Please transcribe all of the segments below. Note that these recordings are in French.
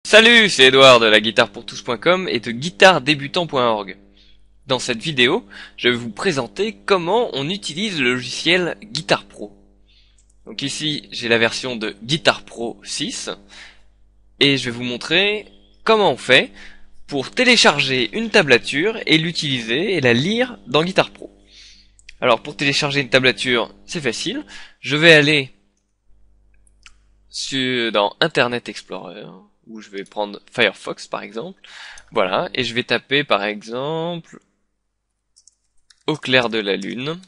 Salut, c'est Edouard de la guitarepourtous.com et de guitaredébutant.org. Dans cette vidéo, je vais vous présenter comment on utilise le logiciel Guitar Pro. Donc ici, j'ai la version de Guitar Pro 6 et je vais vous montrer comment on fait pour télécharger une tablature et l'utiliser et la lire dans Guitar Pro. Alors pour télécharger une tablature, c'est facile. Je vais aller dans Internet Explorer, où je vais prendre Firefox par exemple, voilà, et je vais taper par exemple au clair de la lune,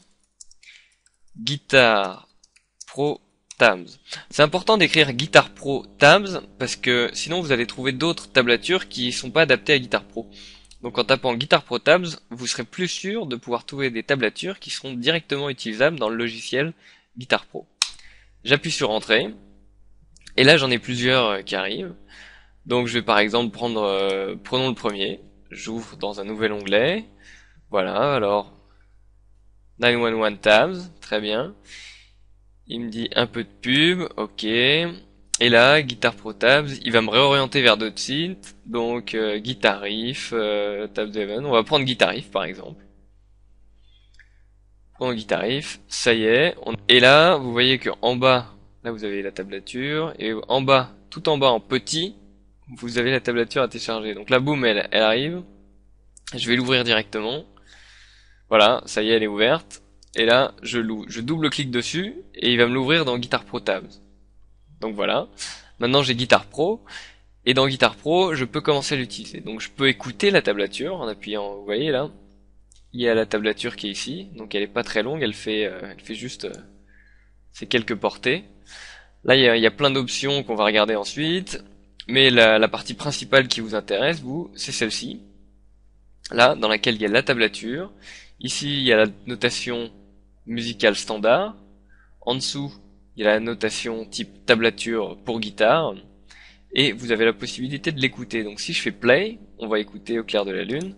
Guitar Pro Tabs. C'est important d'écrire Guitar Pro Tabs parce que sinon vous allez trouver d'autres tablatures qui sont pas adaptées à Guitar Pro. Donc en tapant Guitar Pro Tabs, vous serez plus sûr de pouvoir trouver des tablatures qui seront directement utilisables dans le logiciel Guitar Pro. J'appuie sur Entrée. Et là, j'en ai plusieurs qui arrivent. Donc, je vais par exemple prendre, prenons le premier. J'ouvre dans un nouvel onglet. Voilà, alors 911 Tabs, très bien. Il me dit un peu de pub, ok. Et là, Guitar Pro Tabs, il va me réorienter vers d'autres sites. Donc, Guitar Riff, Tabs Heaven. On va prendre Guitar Riff par exemple. Prenons Guitar Riff, ça y est. Et là, vous voyez que en bas, là vous avez la tablature, et en bas, tout en bas en petit, vous avez la tablature à télécharger. Donc là, boum, elle arrive. Je vais l'ouvrir directement. Voilà, ça y est, elle est ouverte. Et là, je double-clique dessus, et il va me l'ouvrir dans Guitar Pro Tabs. Donc voilà. Maintenant, j'ai Guitar Pro, et dans Guitar Pro, je peux commencer à l'utiliser. Donc je peux écouter la tablature en appuyant, vous voyez là, il y a la tablature qui est ici, donc elle est pas très longue, elle fait juste ces quelques portées. Là, il y a plein d'options qu'on va regarder ensuite, mais la partie principale qui vous intéresse, vous, c'est celle-ci. Là, dans laquelle il y a la tablature. Ici, il y a la notation musicale standard. En dessous, il y a la notation type tablature pour guitare. Et vous avez la possibilité de l'écouter. Donc si je fais play, on va écouter au clair de la lune.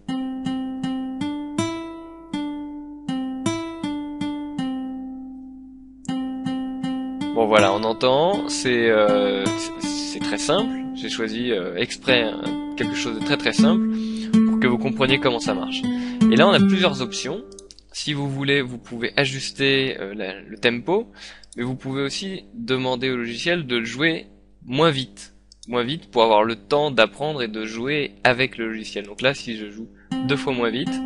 Bon voilà, on entend, c'est très simple, j'ai choisi exprès quelque chose de très simple pour que vous compreniez comment ça marche. Et là on a plusieurs options, si vous voulez vous pouvez ajuster le tempo, mais vous pouvez aussi demander au logiciel de jouer moins vite pour avoir le temps d'apprendre et de jouer avec le logiciel. Donc là si je joue 2 fois moins vite,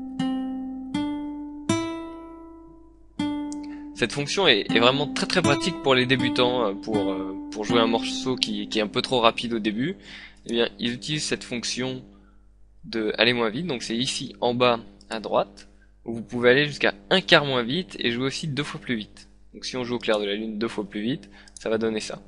cette fonction est vraiment très pratique pour les débutants, pour jouer un morceau qui est un peu trop rapide au début. Eh bien, ils utilisent cette fonction de aller moins vite, donc c'est ici en bas à droite, où vous pouvez aller jusqu'à un quart moins vite et jouer aussi 2 fois plus vite. Donc si on joue au clair de la lune 2 fois plus vite, ça va donner ça.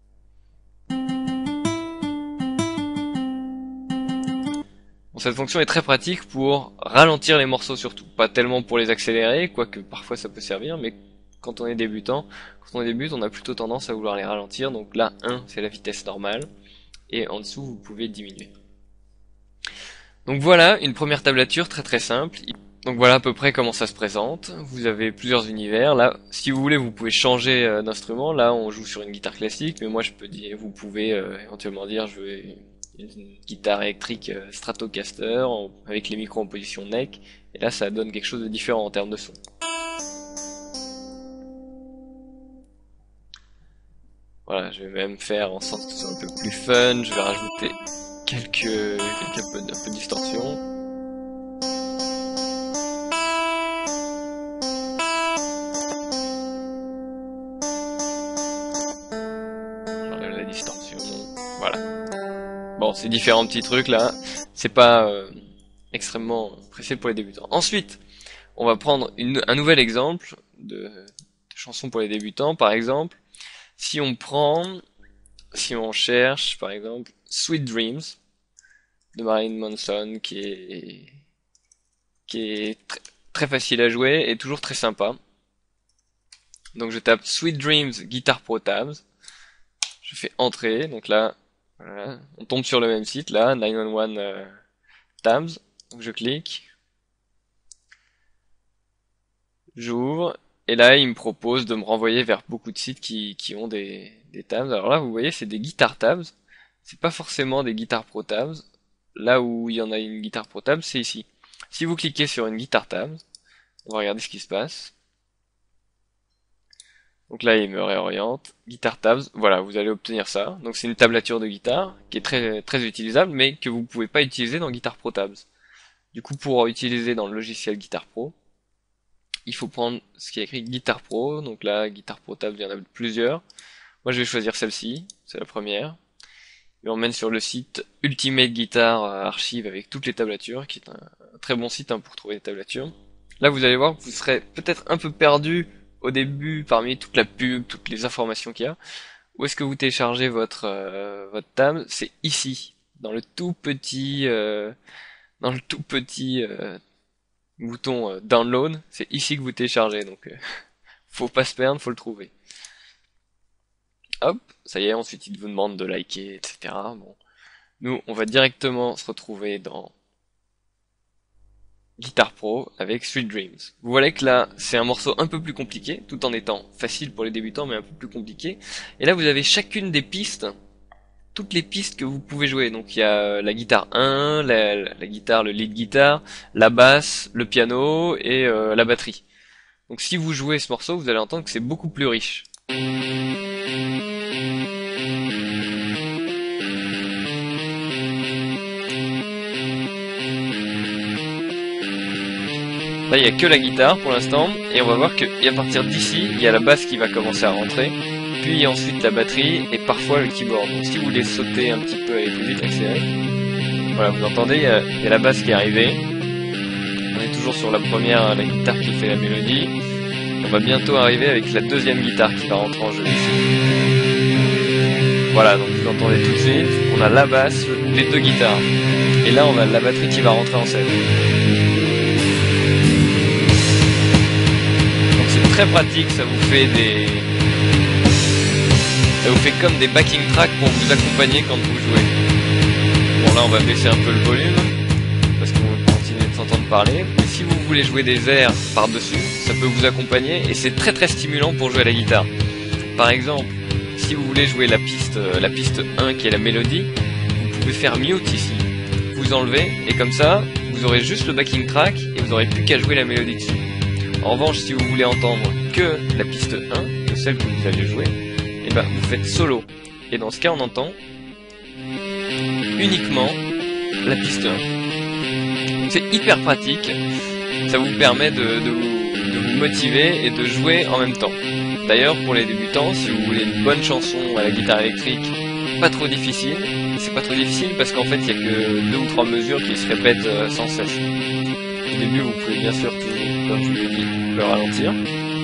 Bon, cette fonction est très pratique pour ralentir les morceaux surtout, pas tellement pour les accélérer, quoique parfois ça peut servir, mais quand on est débutant, quand on débute, on a plutôt tendance à vouloir les ralentir. Donc là, 1, c'est la vitesse normale. Et en dessous, vous pouvez diminuer. Donc voilà, une première tablature très simple. Donc voilà à peu près comment ça se présente. Vous avez plusieurs univers. Là, si vous voulez, vous pouvez changer d'instrument. Là, on joue sur une guitare classique, mais moi, je peux dire, vous pouvez éventuellement dire, je veux une guitare électrique Stratocaster avec les micros en position neck. Et là, ça donne quelque chose de différent en termes de son. Voilà, je vais même faire en sorte que ce soit un peu plus fun, je vais rajouter un peu de distorsion. J'enlève la distorsion, voilà. Bon, c'est différents petits trucs là, c'est pas extrêmement pressé pour les débutants. Ensuite, on va prendre un nouvel exemple de chanson pour les débutants, par exemple. Si on cherche, par exemple, Sweet Dreams de Marilyn Manson, qui est très facile à jouer et toujours très sympa. Donc je tape Sweet Dreams Guitar Pro Tabs. Je fais Entrée, donc là, voilà, on tombe sur le même site, là, 911 Tabs. Donc je clique. J'ouvre. Et là, il me propose de me renvoyer vers beaucoup de sites qui ont des tabs. Alors là, vous voyez, c'est des guitar tabs. c'est pas forcément des guitares Pro Tabs. Là où il y en a une guitare Pro Tabs, c'est ici. Si vous cliquez sur une guitare Tabs, on va regarder ce qui se passe. Donc là, il me réoriente. Guitar Tabs, voilà, vous allez obtenir ça. Donc c'est une tablature de guitare qui est très utilisable, mais que vous pouvez pas utiliser dans Guitar Pro Tabs. Du coup, pour utiliser dans le logiciel Guitar Pro, il faut prendre ce qui est écrit Guitar Pro. Donc là, Guitar Pro Tabs, il y en a plusieurs. Moi, je vais choisir celle-ci, c'est la première. Il m'emmène sur le site Ultimate Guitar Archive avec toutes les tablatures, qui est un très bon site pour trouver les tablatures. Là, vous allez voir que vous serez peut-être un peu perdu au début parmi toute la pub, toutes les informations qu'il y a. Où est-ce que vous téléchargez votre tab? C'est ici, dans le tout petit bouton download. C'est ici que vous téléchargez, donc faut pas se perdre, faut le trouver. Hop, ça y est, ensuite il vous demande de liker, etc. Bon, nous on va directement se retrouver dans Guitar Pro avec Sweet Dreams. Vous voyez que là, c'est un morceau un peu plus compliqué, tout en étant facile pour les débutants, mais un peu plus compliqué. Et là, vous avez chacune des pistes, toutes les pistes que vous pouvez jouer. Donc il y a la guitare 1, la guitare, le lead guitar, la basse, le piano et la batterie. Donc si vous jouez ce morceau, vous allez entendre que c'est beaucoup plus riche. Là, il n'y a que la guitare pour l'instant, et on va voir qu'à partir d'ici, il y a la basse qui va commencer à rentrer, puis ensuite la batterie, et parfois le keyboard. Donc si vous voulez sauter un petit peu, aller plus vite, accélérer. Voilà, vous entendez, il y a la basse qui est arrivée. On est toujours sur la première, la guitare qui fait la mélodie. On va bientôt arriver avec la deuxième guitare qui va rentrer en jeu. Voilà, donc vous entendez tout de suite, on a la basse, les deux guitares. Et là, on a la batterie qui va rentrer en scène. Très pratique, ça vous fait comme des backing tracks pour vous accompagner quand vous jouez. Bon, là on va baisser un peu le volume parce qu'on va continuer de s'entendre parler. Mais si vous voulez jouer des airs par-dessus, ça peut vous accompagner et c'est très stimulant pour jouer à la guitare. Par exemple, si vous voulez jouer la piste 1 qui est la mélodie, vous pouvez faire mute ici. Vous enlevez et comme ça, vous aurez juste le backing track et vous n'aurez plus qu'à jouer la mélodie dessus. En revanche, si vous voulez entendre que la piste 1, que celle que vous allez jouer, et ben vous faites solo. Et dans ce cas, on entend uniquement la piste 1. C'est hyper pratique. Ça vous permet de vous motiver et de jouer en même temps. D'ailleurs, pour les débutants, si vous voulez une bonne chanson à la guitare électrique, pas trop difficile. C'est pas trop difficile parce qu'en fait, il y a que 2 ou 3 mesures qui se répètent sans cesse. Au début, vous pouvez bien sûr toujours, comme je vous l'ai dit, le ralentir.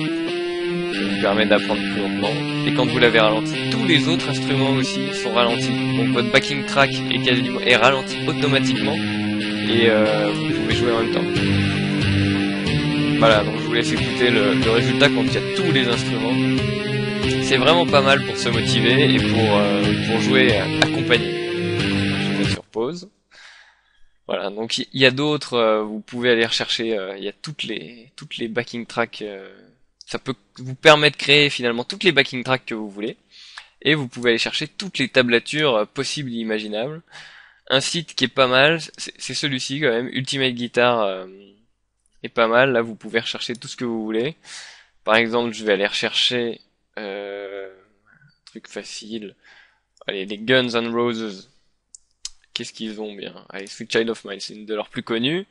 Ça vous permet d'apprendre plus lentement. Et quand vous l'avez ralenti, tous les autres instruments aussi sont ralentis. Donc votre backing track est ralenti automatiquement et vous pouvez jouer en même temps. Voilà, donc je vous laisse écouter le résultat quand il y a tous les instruments. C'est vraiment pas mal pour se motiver et pour jouer accompagné. Je mets sur pause. Voilà, donc il y a d'autres, vous pouvez aller rechercher, il y a toutes les backing tracks, ça peut vous permettre de créer finalement toutes les backing tracks que vous voulez, et vous pouvez aller chercher toutes les tablatures possibles et imaginables. Un site qui est pas mal, c'est celui-ci quand même, Ultimate Guitar est pas mal, là vous pouvez rechercher tout ce que vous voulez. Par exemple, je vais aller rechercher un truc facile, allez, les Guns N' Roses. Qu'est-ce qu'ils ont bien? Allez, Sweet Child of Mine, c'est une de leurs plus connues.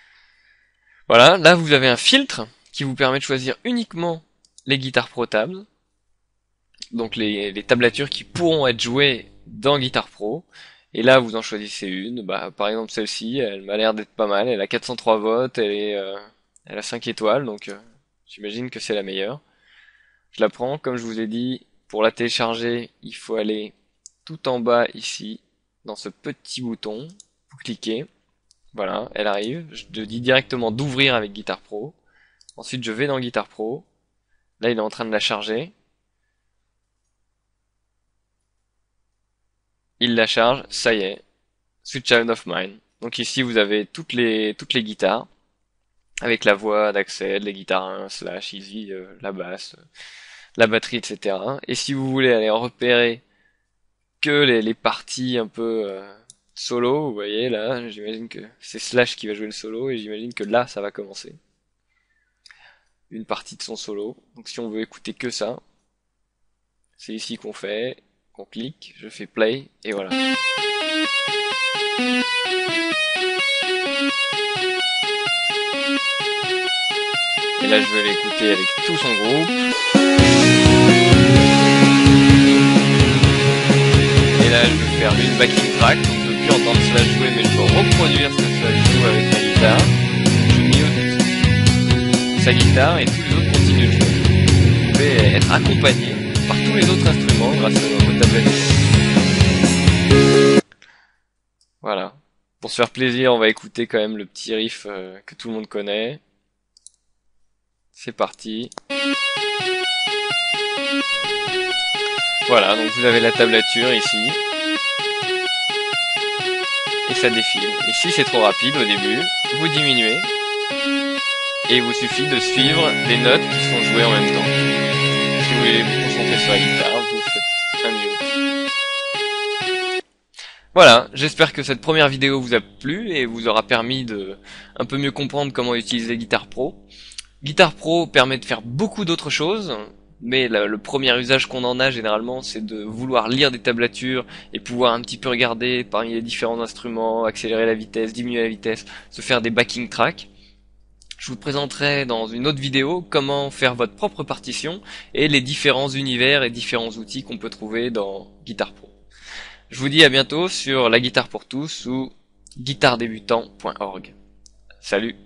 Voilà, là vous avez un filtre qui vous permet de choisir uniquement les guitares Pro Tabs. Donc les tablatures qui pourront être jouées dans Guitar Pro. Et là vous en choisissez une. Bah, par exemple celle-ci, elle m'a l'air d'être pas mal. Elle a 403 votes, elle a 5 étoiles, donc j'imagine que c'est la meilleure. Je la prends, comme je vous ai dit, pour la télécharger, il faut aller tout en bas ici, dans ce petit bouton, vous cliquez, voilà, elle arrive, je te dis directement d'ouvrir avec Guitar Pro, ensuite je vais dans Guitar Pro, là il est en train de la charger, il la charge, ça y est, Sweet Child of Mine. Donc ici vous avez toutes les guitares, avec la voix d'Axel, les guitares 1, Slash, Easy, la basse, la batterie, etc. Et si vous voulez aller repérer que les parties un peu solo, vous voyez là, j'imagine que c'est Slash qui va jouer le solo et j'imagine que là ça va commencer. Une partie de son solo. Donc si on veut écouter que ça, c'est ici qu'on fait, qu'on clique, je fais play et voilà. Et là je vais l'écouter avec tout son groupe. Et là je vais faire une backing track, donc je ne peux plus entendre Slash jouer mais je peux reproduire ce que Slash joue avec ma guitare. Je mute sa guitare et tous les autres continuent de jouer. Vous pouvez être accompagné par tous les autres instruments grâce à votre tablette. Voilà. Pour se faire plaisir, on va écouter quand même le petit riff que tout le monde connaît. C'est parti. Voilà, donc vous avez la tablature ici. Et ça défile. Et si c'est trop rapide au début, vous diminuez. Et il vous suffit de suivre les notes qui sont jouées en même temps. Si vous voulez vous concentrer sur la guitare, vous faites un mute. Voilà, j'espère que cette première vidéo vous a plu et vous aura permis de un peu mieux comprendre comment utiliser Guitar Pro. Guitar Pro permet de faire beaucoup d'autres choses, mais le premier usage qu'on en a généralement, c'est de vouloir lire des tablatures et pouvoir un petit peu regarder parmi les différents instruments, accélérer la vitesse, diminuer la vitesse, se faire des backing tracks. Je vous présenterai dans une autre vidéo comment faire votre propre partition et les différents univers et différents outils qu'on peut trouver dans Guitar Pro. Je vous dis à bientôt sur La Guitare pour tous ou guitaredébutant.org. Salut!